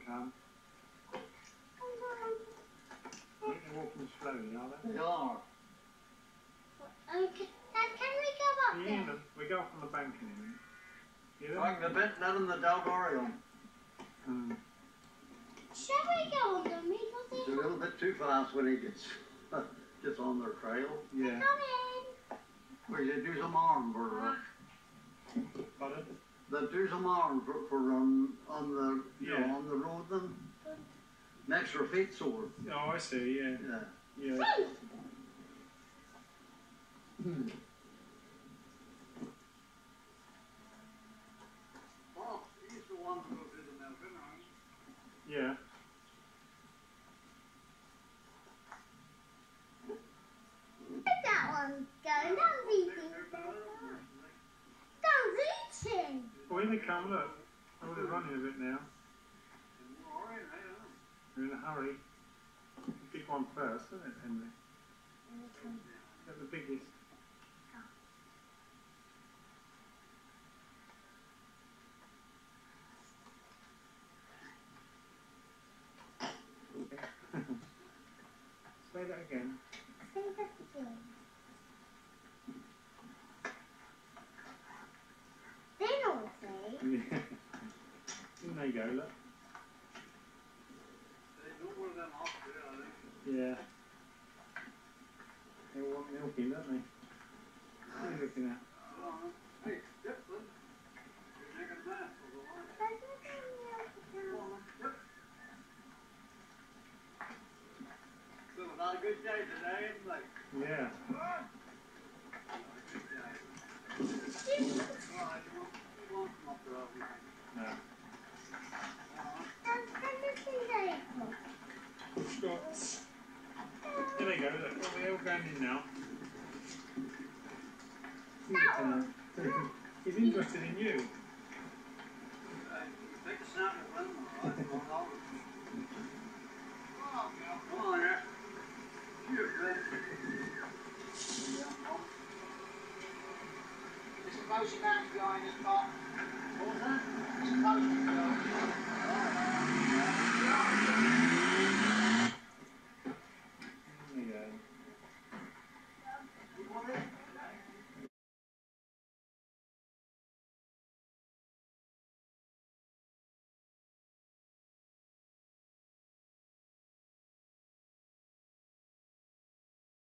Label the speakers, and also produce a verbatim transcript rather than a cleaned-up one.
Speaker 1: come. I think they're walking slowly, are they?
Speaker 2: They are.
Speaker 3: Okay. Dad, can we go up
Speaker 1: Can you
Speaker 3: there?
Speaker 1: hear them? We go up on the balcony. You know?
Speaker 2: Like the bit letting the dog on.
Speaker 1: Hmm.
Speaker 3: Shall we go on them? Because
Speaker 2: It's a little bit too fast when he gets gets on their trail.
Speaker 1: Yeah.
Speaker 3: Come in.
Speaker 2: Well, you do some arm for uh,
Speaker 1: Pardon?
Speaker 2: they do some arm for, for um, on the you
Speaker 1: Yeah.
Speaker 2: know on the road then. Makes your feet sore.
Speaker 1: Oh, I see, yeah.
Speaker 2: Yeah.
Speaker 1: Yeah.
Speaker 2: Hmm. Oh, he's the one who did the Melbourne, right?
Speaker 1: Yeah.
Speaker 3: That one's going. Don't eat him. Don't eat him.
Speaker 1: Oh, here they come, look. Oh, they're running a bit now. They're in a hurry. Big one first, isn't it, Henry? They're the biggest. Say that again.
Speaker 3: Say that again. They're naughty.
Speaker 1: Yeah. In they go, look. Yeah. They all want milking, don't they? What are you looking at?
Speaker 2: Hey, Devon. You're taking a bath. So, not a good day today, isn't it?
Speaker 1: Yeah.
Speaker 2: Not a good day. Well, you won't come up there, obviously.
Speaker 1: No. Scots. There they go, look. Oh, they're all going in now.
Speaker 3: That one.
Speaker 1: He's interested in you.
Speaker 2: Take a snap at them, all right? Come on, yeah. You're good.
Speaker 4: There's a motion out behind us, Bob.
Speaker 2: What was that?
Speaker 4: There's a motion behind